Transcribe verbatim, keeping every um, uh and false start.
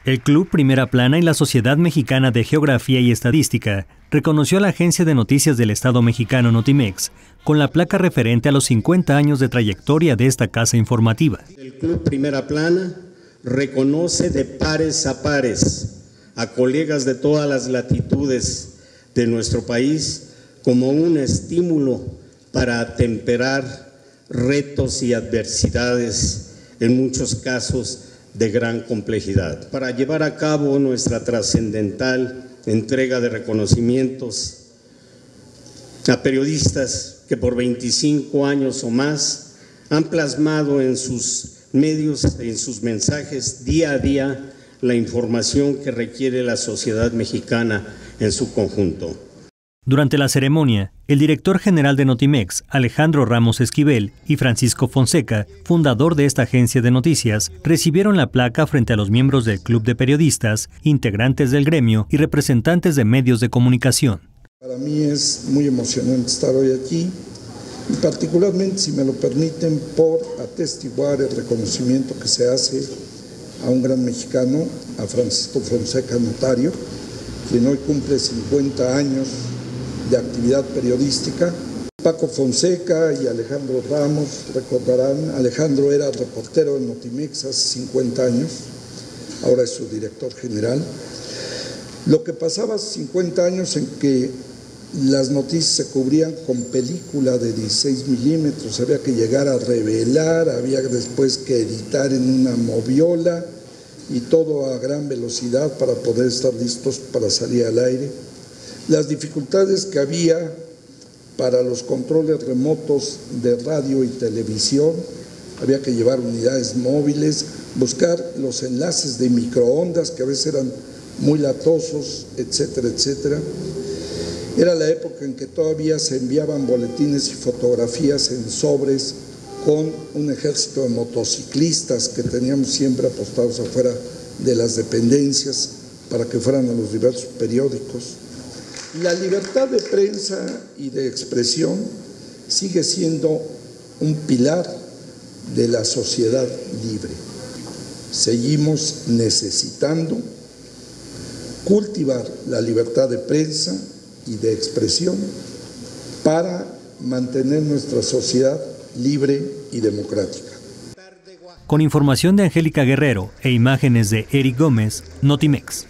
El Club Primera Plana y la Sociedad Mexicana de Geografía y Estadística reconoció a la Agencia de Noticias del Estado mexicano Notimex con la placa referente a los cincuenta años de trayectoria de esta casa informativa. El Club Primera Plana reconoce de pares a pares a colegas de todas las latitudes de nuestro país como un estímulo para atemperar retos y adversidades, en muchos casos de gran complejidad, para llevar a cabo nuestra trascendental entrega de reconocimientos a periodistas que por veinticinco años o más han plasmado en sus medios, en sus mensajes día a día la información que requiere la sociedad mexicana en su conjunto. Durante la ceremonia, el director general de Notimex, Alejandro Ramos Esquivel, y Francisco Fonseca, fundador de esta agencia de noticias, recibieron la placa frente a los miembros del Club de Periodistas, integrantes del gremio y representantes de medios de comunicación. Para mí es muy emocionante estar hoy aquí, y particularmente, si me lo permiten, por atestiguar el reconocimiento que se hace a un gran mexicano, a Francisco Fonseca, notario, quien hoy cumple cincuenta años de actividad periodística. Paco Fonseca y Alejandro Ramos recordarán, Alejandro era reportero de Notimex hace cincuenta años, ahora es su director general. Lo que pasaba hace cincuenta años en que las noticias se cubrían con película de dieciséis milímetros, había que llegar a revelar, había después que editar en una moviola y todo a gran velocidad para poder estar listos para salir al aire. Las dificultades que había para los controles remotos de radio y televisión, había que llevar unidades móviles, buscar los enlaces de microondas que a veces eran muy latosos, etcétera, etcétera. Era la época en que todavía se enviaban boletines y fotografías en sobres con un ejército de motociclistas que teníamos siempre apostados afuera de las dependencias para que fueran a los diversos periódicos. La libertad de prensa y de expresión sigue siendo un pilar de la sociedad libre. Seguimos necesitando cultivar la libertad de prensa y de expresión para mantener nuestra sociedad libre y democrática. Con información de Angélica Guerrero e imágenes de Eric Gómez, Notimex.